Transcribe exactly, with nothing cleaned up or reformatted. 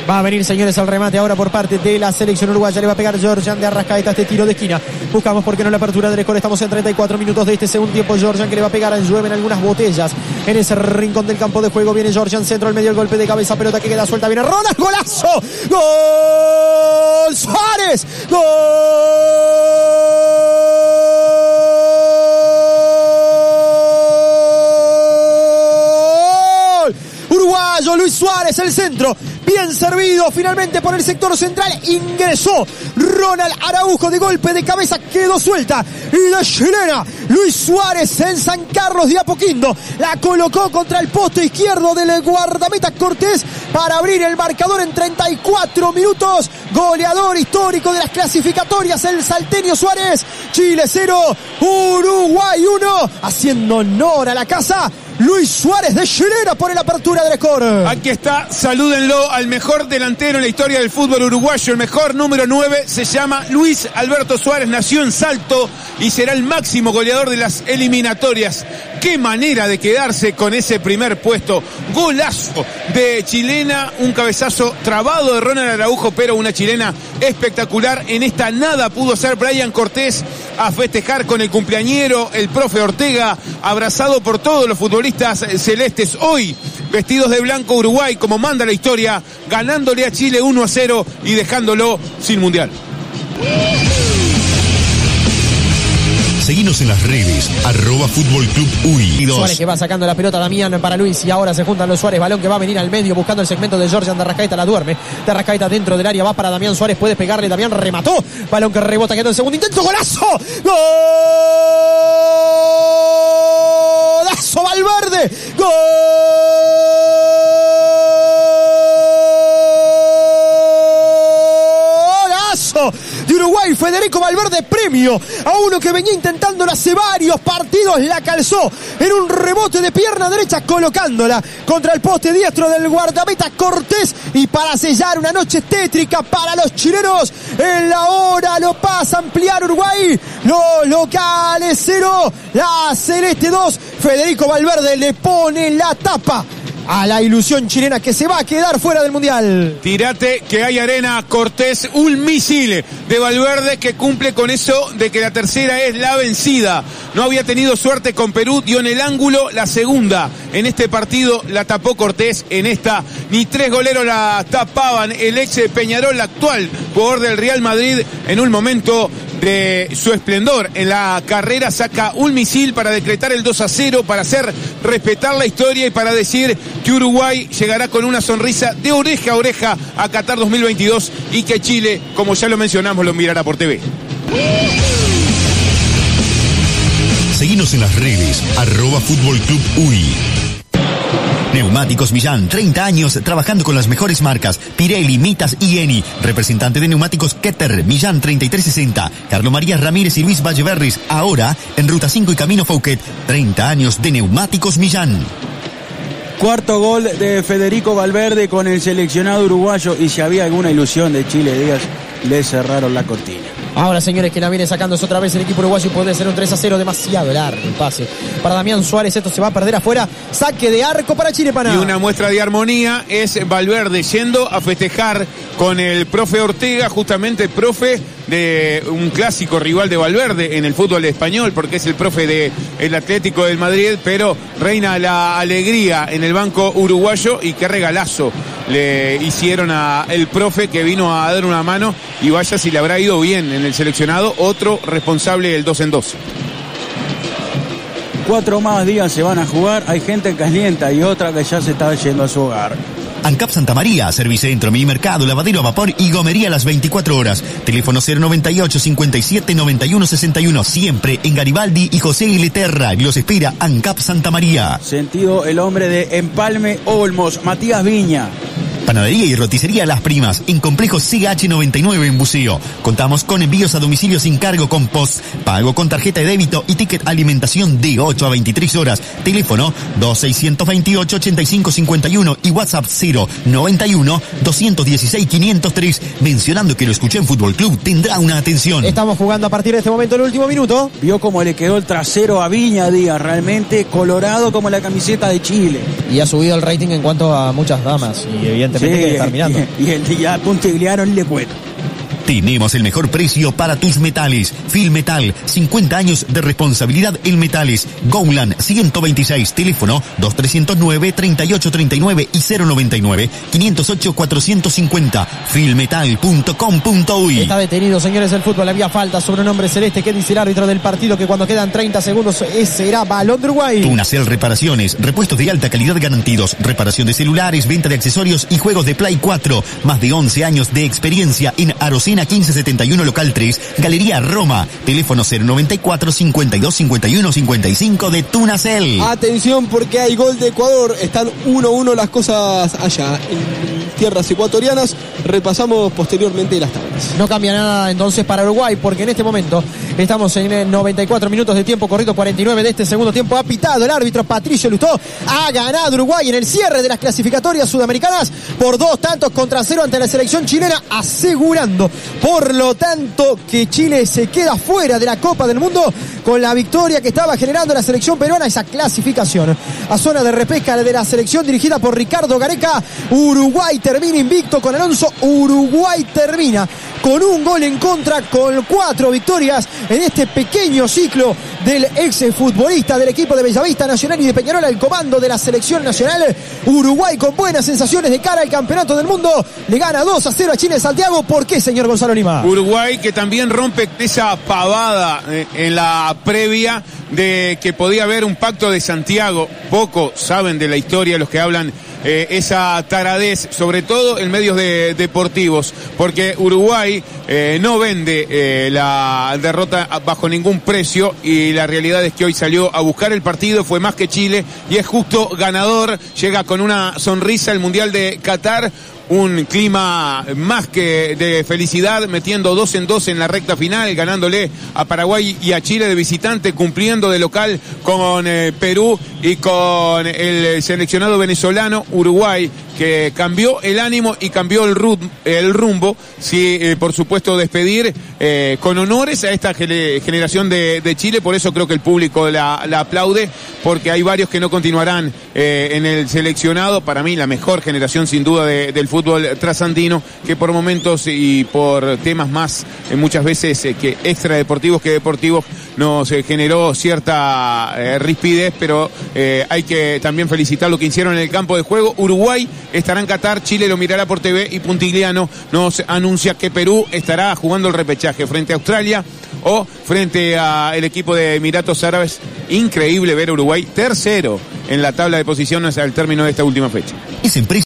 Va a venir, señores, al remate ahora por parte de la selección uruguaya. Le va a pegar Georgian de Arrascaeta este tiro de esquina. Buscamos por qué no la apertura del score. Estamos en treinta y cuatro minutos de este segundo tiempo. Georgian que le va a pegar a Llueven algunas botellas en ese rincón del campo de juego. Viene Georgian, centro al medio, el golpe de cabeza, pelota que queda suelta. Viene Ronald, golazo. ¡Gol! ¡Suárez! ¡Gol! Uruguayo Luis Suárez, el centro bien servido finalmente por el sector central, ingresó Ronald Araujo de golpe de cabeza, quedó suelta y la chilena Luis Suárez en San Carlos de Apoquindo la colocó contra el poste izquierdo del guardameta Cortés para abrir el marcador en treinta y cuatro minutos. Goleador histórico de las clasificatorias, el salteño Suárez. Chile cero, Uruguay uno, haciendo honor a la casa. Luis Suárez de chilena por la apertura del score. Aquí está, salúdenlo al mejor delantero en la historia del fútbol uruguayo. El mejor número nueve se llama Luis Alberto Suárez, nació en Salto y será el máximo goleador de las eliminatorias. Qué manera de quedarse con ese primer puesto. Golazo de chilena, un cabezazo trabado de Ronald Araujo, pero una chilena espectacular. En esta nada pudo hacer Brian Cortés, a festejar con el cumpleañero, el profe Ortega, abrazado por todos los futbolistas celestes. Hoy, vestidos de blanco, Uruguay, como manda la historia, ganándole a Chile uno a cero y dejándolo sin mundial. Seguinos en las redes, arroba Fútbol Club U I. Suárez que va sacando la pelota, Damián para Luis, y ahora se juntan los Suárez, balón que va a venir al medio buscando el segmento de Georgian de Arrascaeta, la duerme, de Arrascaeta dentro del área, va para Damián Suárez, puede pegarle, Damián remató, balón que rebota, quedó en segundo intento, golazo, golazo Valverde, golazo de Uruguay, Federico Valverde, premio a uno que venía intentándolo hace varios partidos, la calzó en un rebote de pierna derecha colocándola contra el poste diestro del guardameta Cortés, y para sellar una noche tétrica para los chilenos, en la hora lo pasa a ampliar Uruguay, los locales cero, la celeste dos, Federico Valverde le pone la tapa a la ilusión chilena que se va a quedar fuera del mundial. Tírate que hay arena, Cortés, un misil de Valverde que cumple con eso de que la tercera es la vencida. No había tenido suerte con Perú, dio en el ángulo la segunda. En este partido la tapó Cortés, en esta ni tres goleros la tapaban. El ex Peñarol, actual jugador del Real Madrid, en un momento de su esplendor en la carrera, saca un misil para decretar el dos a cero, para hacer respetar la historia y para decir que Uruguay llegará con una sonrisa de oreja a oreja a Qatar dos mil veintidós y que Chile, como ya lo mencionamos, lo mirará por T V. Seguinos en las redes, arroba Fútbol Club U I. Neumáticos Millán, treinta años trabajando con las mejores marcas, Pirelli, Mitas y Eni. Representante de Neumáticos Keter, Millán treinta y tres sesenta, Carlos María Ramírez y Luis Valleverris, ahora en Ruta cinco y Camino Fouquet. treinta años de Neumáticos Millán. Cuarto gol de Federico Valverde con el seleccionado uruguayo, y si había alguna ilusión de Chile, Díaz, le cerraron la cortina. Ahora, señores, que la viene sacándose otra vez el equipo uruguayo y puede ser un tres a cero, demasiado largo el pase para Damián Suárez, esto se va a perder afuera, saque de arco para Chile, Paná. Y una muestra de armonía es Valverde yendo a festejar con el profe Ortega, justamente profe de un clásico rival de Valverde en el fútbol español, porque es el profe del Atlético del Madrid, pero reina la alegría en el banco uruguayo, y qué regalazo le hicieron a el profe, que vino a dar una mano, y vaya si le habrá ido bien en el seleccionado, otro responsable del dos en dos. Cuatro más días se van a jugar, hay gente calienta y otra que ya se está yendo a su hogar. ANCAP Santa María, Servicentro, Mini Mercado, Lavadero a Vapor y Gomería a las veinticuatro horas. Teléfono cero noventa y ocho, cincuenta y siete, noventa y uno, sesenta y uno. Siempre en Garibaldi y José Ileterra. Los espera ANCAP Santa María. Sentido el hombre de Empalme Olmos, Matías Viña. Panadería y roticería Las Primas, en Complejo C H noventa y nueve en Buceo. Contamos con envíos a domicilio sin cargo con post, pago con tarjeta de débito y ticket alimentación de ocho a veintitrés horas. Teléfono dos seiscientos veintiocho, ochenta y cinco cincuenta y uno y WhatsApp cero noventa y uno, doscientos dieciséis, quinientos tres. Mencionando que lo escuché en Fútbol Club, tendrá una atención. Estamos jugando a partir de este momento el último minuto. Vio cómo le quedó el trasero a Viña, Díaz, realmente colorado como la camiseta de Chile. Y ha subido el rating en cuanto a muchas damas, y evidentemente evidentemente, Sí, que estar mirando. Y, y el día a Puntigliano le cuento. Tenemos el mejor precio para tus metales. Filmetal, cincuenta años de responsabilidad en metales. Gowland ciento veintiséis, teléfono dos tres cero nueve, treinta y ocho treinta y nueve y cero noventa y nueve, quinientos ocho, cuatrocientos cincuenta. filmetal punto com punto uy. Está detenido, señores del fútbol. Había falta sobre un hombre celeste. ¿Qué dice el árbitro del partido? Que cuando quedan treinta segundos, ese será balón de Uruguay. Tunacel Reparaciones, repuestos de alta calidad garantidos, reparación de celulares, venta de accesorios y juegos de Play cuatro. Más de once años de experiencia en Arocena quince setenta y uno, local tres, Galería Roma. Teléfono cero noventa y cuatro, cincuenta y dos, cincuenta y uno, cincuenta y cinco de Tunacel. Atención porque hay gol de Ecuador. Están uno a uno las cosas allá en tierras ecuatorianas. Repasamos posteriormente las tablas. No cambia nada entonces para Uruguay, porque en este momento estamos en noventa y cuatro minutos de tiempo corrido, cuarenta y nueve de este segundo tiempo. Ha pitado el árbitro Patricio Lustó. Ha ganado Uruguay en el cierre de las clasificatorias sudamericanas por dos tantos contra cero ante la selección chilena, asegurando por lo tanto que Chile se queda fuera de la Copa del Mundo con la victoria que estaba generando la selección peruana. Esa clasificación a zona de repesca de la selección dirigida por Ricardo Gareca. Uruguay termina invicto con Alonso. Uruguay termina con un gol en contra, con cuatro victorias en este pequeño ciclo del ex futbolista del equipo de Bellavista Nacional y de Peñarol al comando de la selección nacional. Uruguay con buenas sensaciones de cara al campeonato del mundo. Le gana dos a cero a Chile en Santiago. ¿Por qué, señor Gonzalo Lima? Uruguay que también rompe esa pavada en la previa de que podía haber un pacto de Santiago. Poco saben de la historia los que hablan eh, esa taradez, sobre todo en medios de, deportivos, porque Uruguay eh, no vende eh, la derrota bajo ningún precio, y la realidad es que hoy salió a buscar el partido, fue más que Chile y es justo ganador. Llega con una sonrisa al Mundial de Qatar. Un clima más que de felicidad, metiendo dos en dos en la recta final, ganándole a Paraguay y a Chile de visitante, cumpliendo de local con eh, Perú y con el seleccionado venezolano. Uruguay que cambió el ánimo y cambió el, rum, el rumbo. Sí, eh, por supuesto, despedir eh, con honores a esta generación de, de Chile. Por eso creo que el público la, la aplaude, porque hay varios que no continuarán eh, en el seleccionado. Para mí la mejor generación sin duda de, del fútbol trasandino, que por momentos y por temas más eh, muchas veces eh, que extradeportivos que deportivos nos eh, generó cierta eh, rispidez, pero eh, hay que también felicitar lo que hicieron en el campo de juego. Uruguay estará en Qatar, Chile lo mirará por T V y Puntigliano nos anuncia que Perú estará jugando el repechaje frente a Australia o frente al equipo de Emiratos Árabes. Increíble ver a Uruguay tercero en la tabla de posiciones al término de esta última fecha. Es empresa